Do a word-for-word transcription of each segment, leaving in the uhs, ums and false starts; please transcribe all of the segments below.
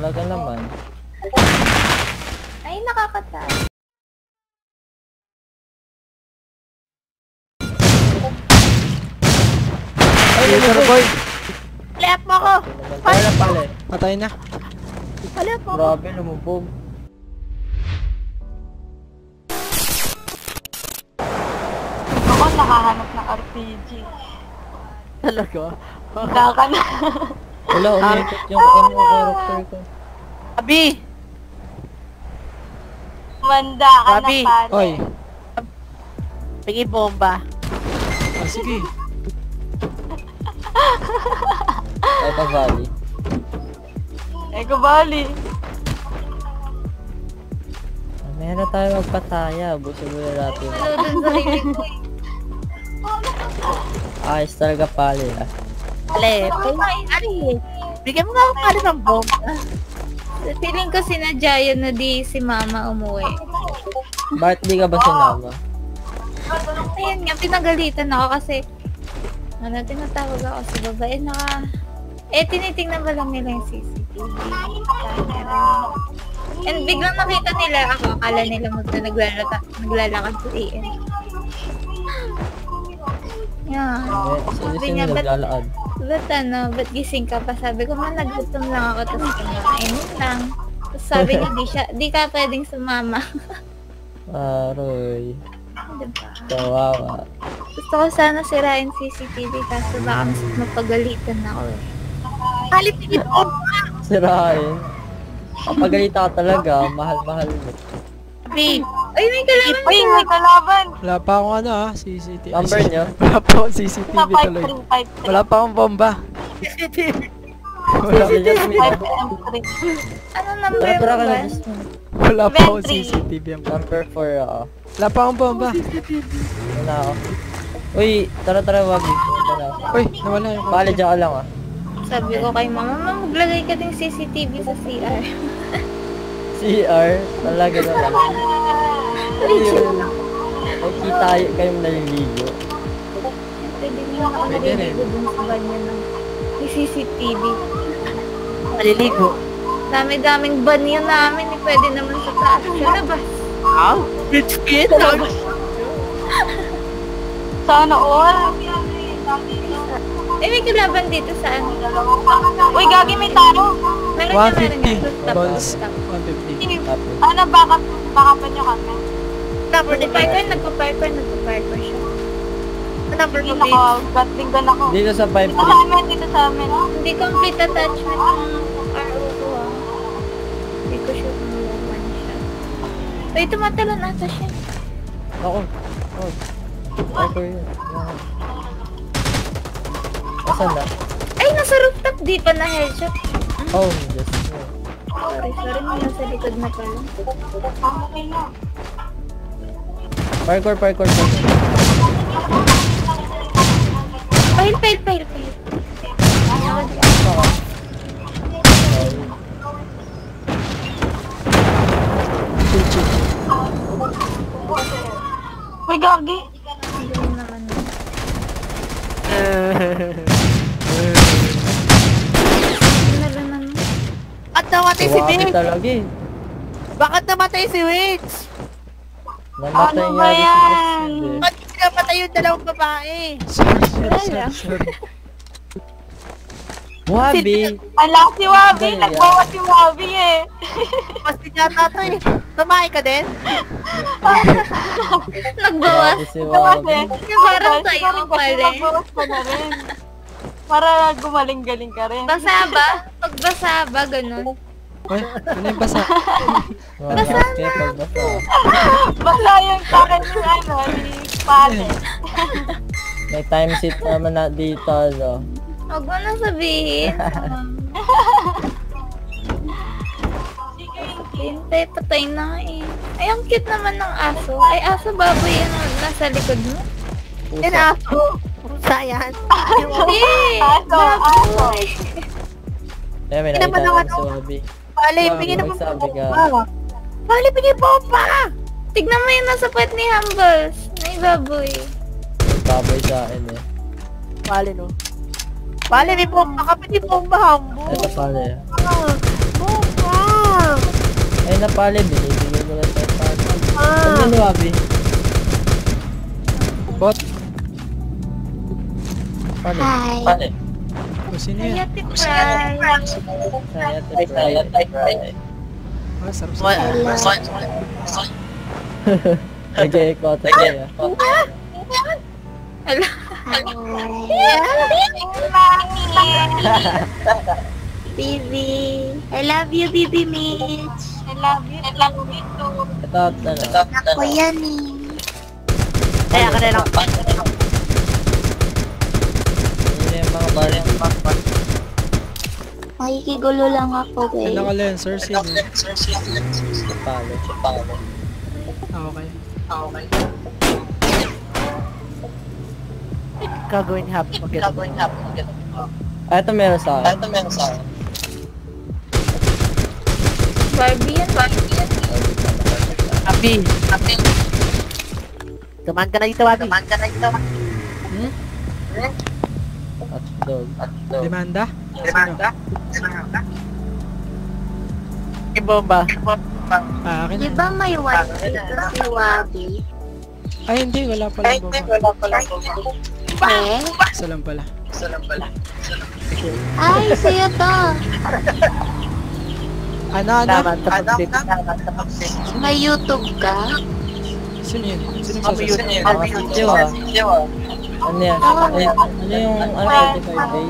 Talaga naman. Ay, nakakatawa. Ay, Laser Boy! Lep mo ako! Wala pala eh. Patay na. Lep mo ako! Grabe, lumubog. Ako nakahanap ng R P G. Talaga? Wala ka na. Wala, umikot yung ano character ko. Abi! Manda ka Abi! na pare. Oy! Pigi bomba. Ah, sige. Ito Valley. Eko bali. Meron tayo magpataya. Buso muna natin. Ano dun sa rinig ko eh. Ayos talaga pali ah. Ale, Ay, bigyan mo nga ako pala ng bomba. feeling ko sinadya yun na di si mama umuwi. Bakit di ka ba sinama? Ayun nga, pinagalitan ako kasi ano, tinatawag ako sa babae naka eh, tinitingnan ba lang nila yung C C T V camera. And biglang nakita nila ako, akala nila mo na naglalaka, naglalakad sa A M. Yeah. Eh, sino Sabi sino niya, ba't, naglalaan? ba't ano, ba't gising ka pa? Sabi ko, man, nagutom lang ako, tapos kumain lang. Tapos sabi niya, di siya, di ka pwedeng sumama. Aroy. Diba? Kawawa. Gusto ko sana sirain C C T V kaso baka mas mapagalitan ako eh. Halip ni bomba! Sirain. Papagalita ka talaga, mahal-mahal mo. Abi! Ay, may kalaban Ay, siya! may kalaban! Wala pa akong ano ah, C C T V. Number niyo? Wala pa akong C C T V Sa five tuloy. three five three. Wala pa akong bomba. C C T V. Wala, Sige, just me. five three. Ano number Tara, mo tara ka ba? na, just me. wala pa akong C Inventory. C T V. Number four ako. Wala pa akong bomba. Wala ako. Uy, tara tara, wag. Wala ako. Uy, nawala yung Pali dyan ka lang ah. Sabi ko kay mama, mama, maglagay ka din C C T V sa C R. C R, talaga naman. Nakikita kayong naliligo. Pwede mo ako Pwede rin. naliligo dun sa banyo ng may C C T V. Maliligo. Dami-daming banyo namin eh. Pwede naman sa taas. Sa labas. Wow! Rich kid! Sana all! Eh, may kalaban dito sa ano. Uy, gagi may taro! Meron one niya, meron fifty. niya. Stop, Balls. stop. one fifty. Tapos, Ano, backup, backupan nyo kami? Number Nagpa-parkour, nagpa-parkour, nagpa-parkour siya. Number ko, Gatling gun ako. dito sa five Dito sa three. amin, dito sa amin. Hindi complete attachment ng R O two ah. Hindi ko sure kung one siya. Uy, tumatalon ata siya. Ako. Oh. Ako yun. Asan na? Ay, nasa rooftop. Di pa na headshot. Oh, just me. Sorry, sorry. May nasa likod na pala. Parkour, parkour, parkour. Fail, fail, fail, fail. Ako. Chill, chill. Uy, gagi! Ganun naman. Ano naman? At namatay si Suwabe Wix! talaga eh. Bakit namatay si Wix? Namatay Ano nga ba rin si yan? Wixid eh. Ba't namatay yung dalawang babae? Sorry, sorry, Wala sorry, lang. sorry. Wabi! Ala, si Wabi! Ganyan. Nagbawa si Wabi eh! Mas yata to eh. Tumahay ka din? Nagbawas. Wabi si Wabi. Parang tayo pala. Nagbawas ka na rin. Para gumaling-galing ka rin. Basa ba? Pag basa ba, ganun? Uy, ano yung basa? Basa na! Pagbasa. Basta yung takin yung ano, ni Pate. May time sheet naman na dito, no? Huwag mo na sabihin. Hintay, patay na eh. Ay, ang cute naman ng aso. Ay, aso baboy yan nasa likod mo. Pusa. Inaso. Pusa yan. Hindi! Aso, aso. Baboy! Eh, may Hindi nakita naman naman ako. si Wabi. Bale, Wow, bigyan naman magsabi ka. bomba. Bale, bigyan bomba! Tignan mo yung nasa puwet ni Humbles. May baboy. Baboy sa akin eh. Bale, no? Bale, may bomba ka pa, di bomba, hambo. Ito pala eh. Ah, bomba. Ay, napali. Binibigay ko lang tayo pali. Ah. Ano yun, Wabi? Bot. Pali. Hi. Pali. O, sino Ay, yan? Ate Fry. Saya, saya, saya. Ah, sarap sa Nag-e-echo ata kaya. Hello. Bibi. I love you, Bibi Mitch. I love you. I love you too. Ito, ano? Ako yan eh. Kaya ka na lang. Yun yung mga bali ang pakpak. Makikigulo lang ako, Ano guys. ka Lancer? Sino? Palo, palo. Ah, okay. Gagawin happy mag Gagawin happy mag Ah, ito meron sa akin. Ito meron sa akin. Barbie yan. Barbie yan. Happy. Happy. Kaman ka na dito, Happy. Kaman ka na dito. Hmm? Hotdog. Hotdog. Demanda? Demanda? Ibomba. Ah, akin Di na. ba may white dito si Wabi? Ay, hindi. Wala pala bomba. Wala pala. Eh? Isa lang pala. Ay, sa'yo to. Ano, ano? Naman sa pag-date. Naman sa pag-date. May YouTube ka? Sino yun? Sino Happy yung yun. sasabi? Happy yun. Diwa. Diwa. Ano yan? Ay, ano yung ano forty-five day?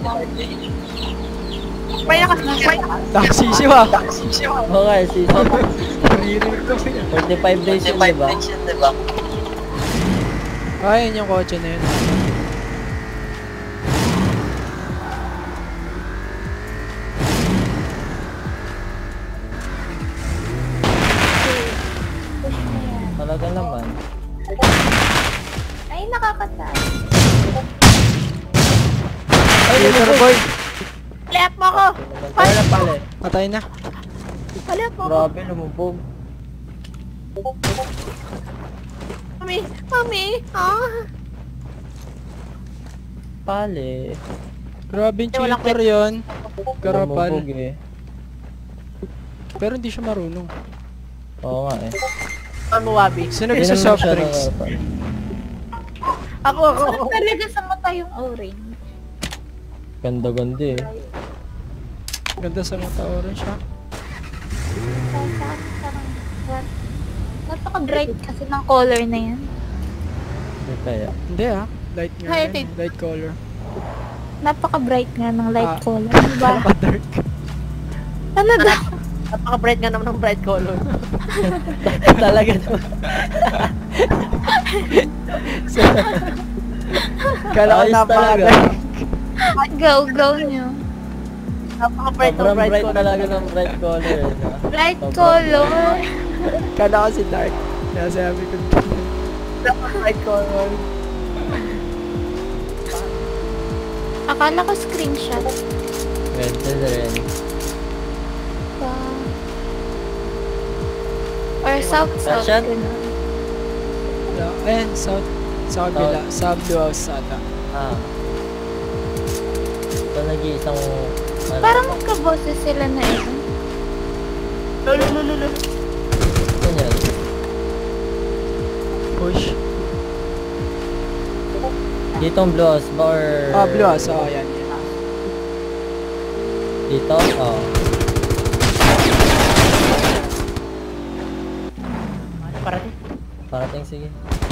Maya ka. Maya ka. Taksisi ba? Okay, season. Naririnig ko yun. forty-five days yun, diba? Ay, yun yung kotse na yun. Talaga naman. Ay, nakakatawa. Ay, Theater lumubog! boy! Left mo ako. Pala na pala. Patay na. Left mo ako. Grabe, lumubog. Mami. Mami. Ah. Pali. Grabe yung Walang cheater yun. Garapal. Lumubog eh. Pero hindi siya marunong. Oo nga eh. Ano, Wabi? Sino Hindi gusto naman soft siya drinks? nangarapal. Ako, ako, ako. Talaga sa mata yung orange. Ganda-ganda eh. Ganda sa mata orange ha. Napaka-bright kasi ng color na yan. Hindi kaya. Hindi ah. Light nga Hi, yan. Tate. Light color. Napaka-bright nga ng light Ah. color. Ano ba? Napaka-dark. Ano daw? Napaka-bright nga naman ng bright color. Talaga naman. Kala ko Ayos talaga. napaka-dark. Go, go nyo. Napaka-bright ng Sobrang bright bright color. talaga ng bright color eh. no? Bright Sobrang color. Kala ko si dark. Kaya sabi ko. Napaka-bright color. Akala ko screenshot. Red rin. Wow. Or south, south. Screenshot? ganun. Ayan, south. Sa kabila. Sa blue house ata. Ah. Ito nag-iisang... Ano, Parang magkaboses sila na yun. Lolo, lolo, lolo. ito yan. Push. Dito ang blue house ba or... Ah, blue house. Oo, yan. yan. Dito? Oo. Parating. Parating, sige.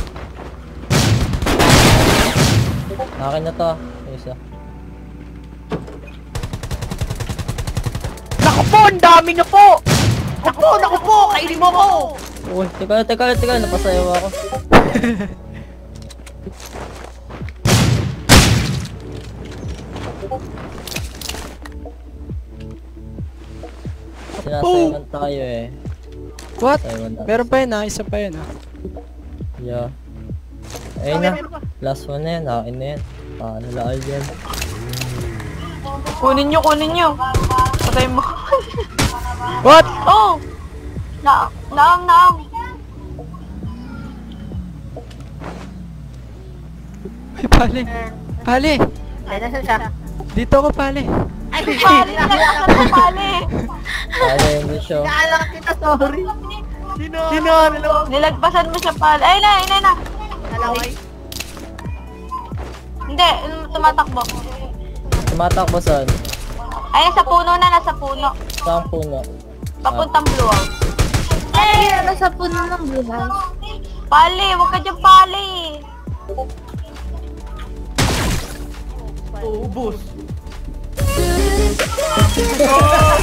Akin na to. Yung isa. Naku po, ang dami niyo po! Naku po, naku po! Kainin mo ko! Uy, teka, teka, teka. Napasayaw ako. Sinasayawan tayo eh. What? Sayawan tayo. Meron pa yun ah. Isa pa yun ah. Yeah. Ayun na. Last one na yan. Akin na yan. Ah, nalaal yan. Kunin nyo, kunin nyo. Patay mo. What? Oh! Na naam, naam. Ay, pali. Pali. Ay, nasa siya. Dito ako, pali. Ay, pali na lang pali. Ano yung bisyo? Kala kita, sorry. Sino? Sino? Nilagpasan mo siya pala. Ay na, ay na. Kalaway. Hindi, tumatakbo. Tumatakbo saan? Ay, nasa puno na, nasa puno. Saan puno? Papuntang blue house. Ay, ano sa puno ng blue house? Pali, huwag ka dyan pali. Ubus.